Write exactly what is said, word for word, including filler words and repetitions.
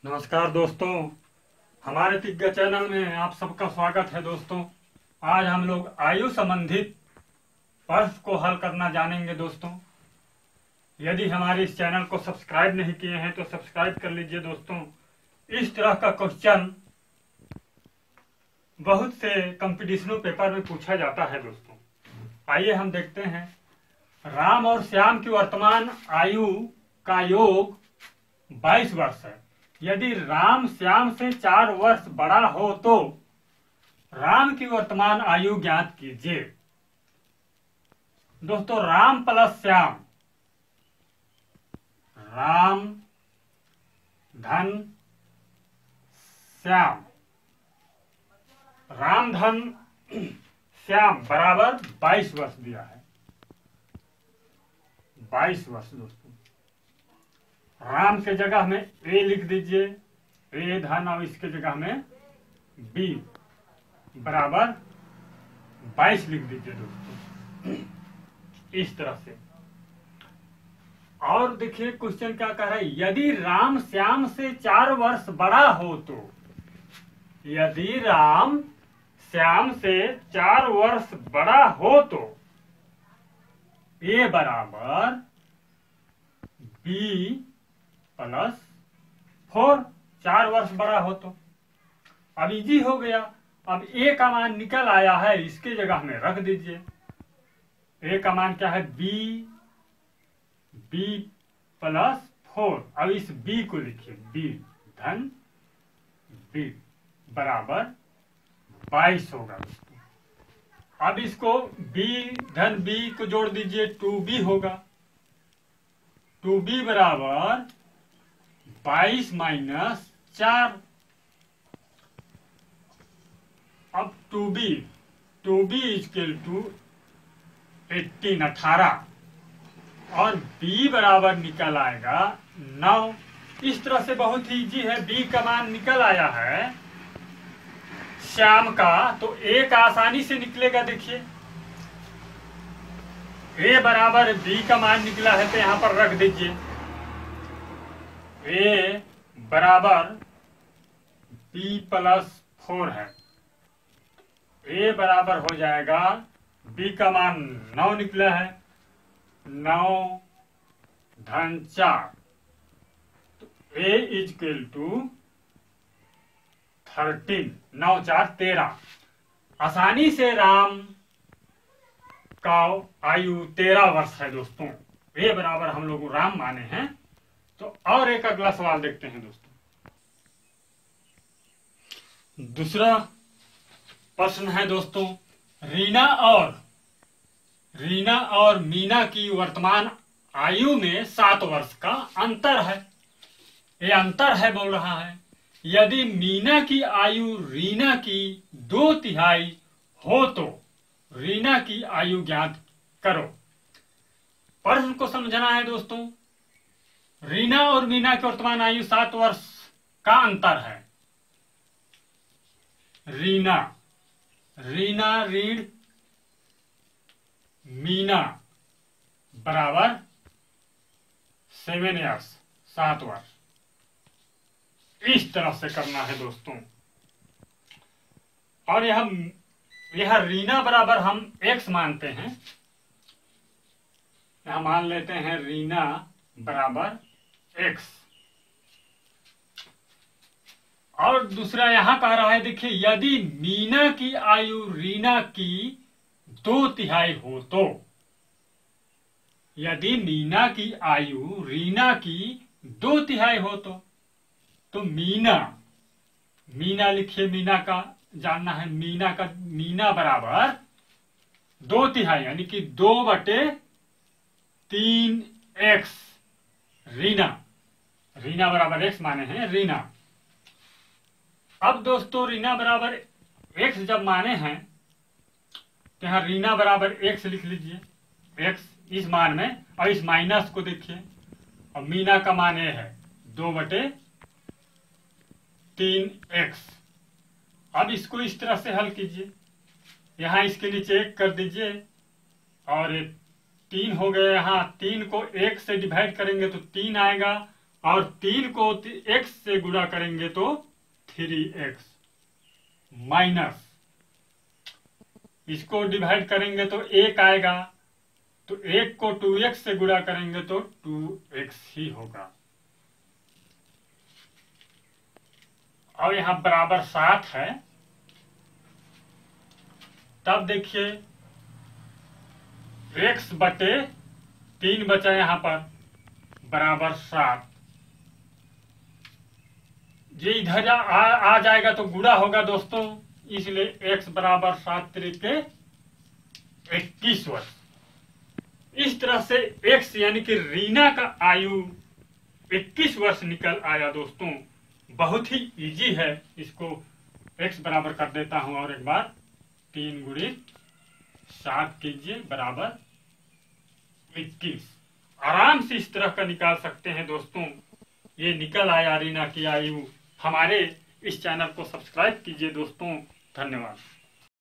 नमस्कार दोस्तों, हमारे तिग्गा चैनल में आप सबका स्वागत है। दोस्तों, आज हम लोग आयु संबंधित प्रश्न को हल करना जानेंगे। दोस्तों, यदि हमारे इस चैनल को सब्सक्राइब नहीं किए हैं तो सब्सक्राइब कर लीजिए। दोस्तों, इस तरह का क्वेश्चन बहुत से कंपटीशनल पेपर में पूछा जाता है। दोस्तों, आइए हम देखते हैं। राम और श्याम की वर्तमान आयु का योग बाईस वर्ष है। यदि राम श्याम से चार वर्ष बड़ा हो तो राम की वर्तमान आयु ज्ञात कीजिए। दोस्तों, राम प्लस श्याम, राम धन श्याम, राम धन श्याम बराबर बाईस वर्ष दिया है। बाईस वर्ष दोस्तों, राम के जगह में ए लिख दीजिए, ए धन, और इसके जगह में बी बराबर बाईस लिख दीजिए। दोस्तों, इस तरह से। और देखिए क्वेश्चन क्या कह रहा है। यदि राम श्याम से चार वर्ष बड़ा हो तो, यदि राम श्याम से चार वर्ष बड़ा हो तो ए बराबर बी प्लस फोर, चार वर्ष बड़ा हो तो। अब इजी हो गया। अब ए का मान निकल आया है, इसके जगह में रख दीजिए। ए का मान क्या है? B, B plus four. अब इस बी को लिखिए, बी धन बी बराबर बाईस होगा। अब इसको बी धन बी को जोड़ दीजिए, टू बी होगा। टू बी बराबर बाईस माइनस चार। अब two B, two B equal to eighteen, अठारह, और b बराबर निकल आएगा नौ। इस तरह से बहुत ही इजी है। b का मान निकल आया है श्याम का, तो a का आसानी से निकलेगा। देखिए a बराबर b का मान निकला है तो यहां पर रख दीजिए। a बराबर b प्लस फोर है। a बराबर हो जाएगा, b का मान नौ निकला है, नौ धन चार, तो a इजक्वल टू थर्टीन, नौ चार तेरह। आसानी से राम का आयु तेरह वर्ष है। दोस्तों, a बराबर हम लोग राम माने हैं। तो और एक अगला सवाल देखते हैं। दोस्तों, दूसरा प्रश्न है। दोस्तों, रीना और रीना और मीना की वर्तमान आयु में सात वर्ष का अंतर है। ये अंतर है बोल रहा है। यदि मीना की आयु रीना की दो तिहाई हो तो रीना की आयु ज्ञात करो। प्रश्न को समझना है। दोस्तों, रीना और मीना की वर्तमान आयु सात वर्ष का अंतर है। रीना, रीना रीढ़ मीना बराबर सेवन ईयर्स, सात वर्ष। इस तरह से करना है। दोस्तों, और यह यह रीना बराबर हम एक्स मानते हैं। यहां मान लेते हैं रीना बराबर एक्स। और दूसरा यहां कह रहा है, देखिए, यदि मीना की आयु रीना की दो तिहाई हो तो, यदि मीना की आयु रीना की दो तिहाई हो तो तो मीना, मीना लिखिए, मीना का जानना है। मीना का मीना बराबर दो तिहाई यानी कि दो बटे तीन एक्स। रीना, रीना बराबर एक्स माने हैं रीना। अब दोस्तों, रीना बराबर एक्स जब माने हैं तो यहां रीना बराबर एक्स लिख लीजिए, एक्स इस मान में, और इस माइनस को देखिए। और मीना का मान ये है दो बटे तीन एक्स। अब इसको इस तरह से हल कीजिए। यहां इसके नीचे एक कर दीजिए, और तीन हो गए। यहाँ तीन को एक से डिवाइड करेंगे तो तीन आएगा, और तीन को एक्स से गुणा करेंगे तो थ्री एक्स माइनस, इसको डिवाइड करेंगे तो एक आएगा, तो एक को टू एक्स से गुणा करेंगे तो टू एक्स ही होगा। और यहां बराबर सात है, तब देखिए एक्स बटे तीन बचा यहां पर बराबर सात, ये इधर आ, आ जाएगा तो गुणा होगा दोस्तों, इसलिए x बराबर सात तरीके इक्कीस वर्ष। इस तरह से x यानी कि रीना का आयु इक्कीस वर्ष निकल आया दोस्तों। बहुत ही इजी है, इसको x बराबर कर देता हूं और एक बार तीन गुणित सात कीजिए बराबर इक्कीस। आराम से इस तरह का निकाल सकते हैं दोस्तों। ये निकल आया रीना की आयु। हमारे इस चैनल को सब्सक्राइब कीजिए दोस्तों। धन्यवाद।